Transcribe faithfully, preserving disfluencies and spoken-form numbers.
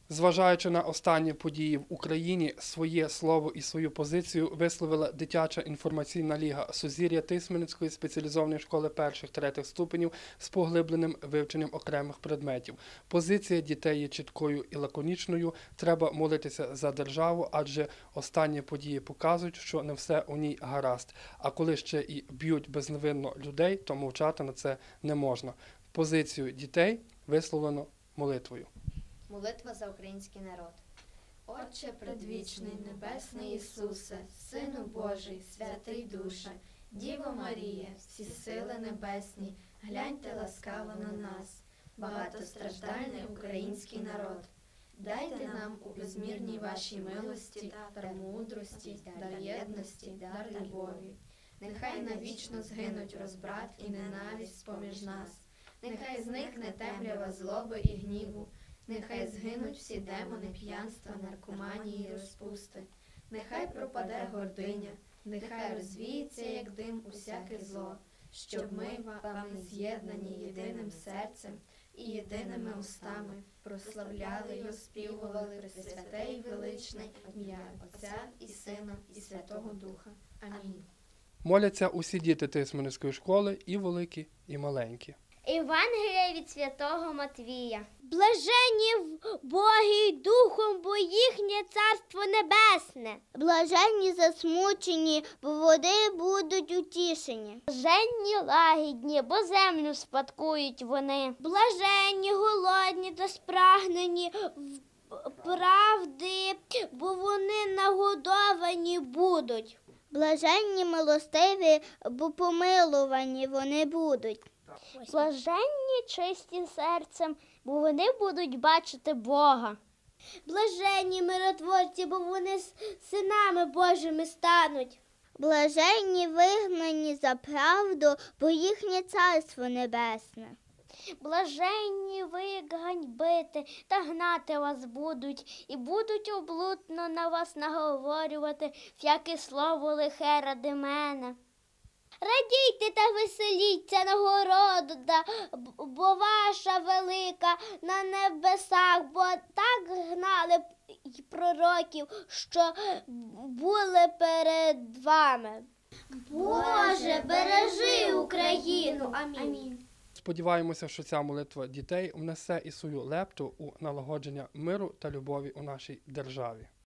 Зважаючи на останні події в Україні, своє слово і свою позицію висловила дитяча інформаційна ліга «Сузір'я» Тисменницької спеціалізованої школи перших-третіх ступенів з поглибленим вивченням окремих предметів. Позиція дітей є чіткою і лаконічною. Треба молитися за державу, адже останні події показують, що не все у ній гаразд. А коли ще і б'ють безневинно людей, то мовчати на це не можна. Позицію дітей висловлено молитвою. Молитва за український народ. Отче предвічний, небесний Ісусе, Сину Божий, святий душе, Діво Марія, всі сили небесні, гляньте ласкаво на нас, багатостраждальний український народ. Дайте нам у безмірній вашій милості, дар мудрості, дар єдності, дар любові. Нехай навічно згинуть розбрат і ненависть поміж нас. Нехай зникне темрява злоби і гніву. Нехай згинуть всі демони п'янства, наркоманії і розпусти. Нехай пропаде гординя, нехай розвіється, як дим, усяке зло, щоб ми, вами з'єднані єдиним серцем і єдиними устами, прославляли й оспівували пресвяте і величне ім'я Отця і Сина і Святого Духа. Амінь. Моляться усі діти Тисменницької школи, і великі, і маленькі. Євангелія від святого Матвія. Блаженні Боги й Духом, бо їхнє Царство Небесне. Блаженні засмучені, бо вони будуть утішені. Блаженні лагідні, бо землю спадкують вони. Блаженні голодні та спрагнені правди, бо вони нагодовані будуть. Блаженні милостиві, бо помилувані вони будуть. Блаженні чисті серцем, бо вони будуть бачити Бога. Блаженні миротворці, бо вони синами Божими стануть. Блаженні вигнані за правду, бо їхнє Царство Небесне. Блаженні ви, як ганьбити та гнати вас будуть, і будуть облудно на вас наговорювати всяке слово лихе ради мене. Радійте та веселіться нагорода, бо ваша велика на небесах, бо так гнали й пророків, що були перед вами. Боже, бережи Україну! Амінь. Сподіваємося, що ця молитва дітей внесе і свою лепту у налагодження миру та любові у нашій державі.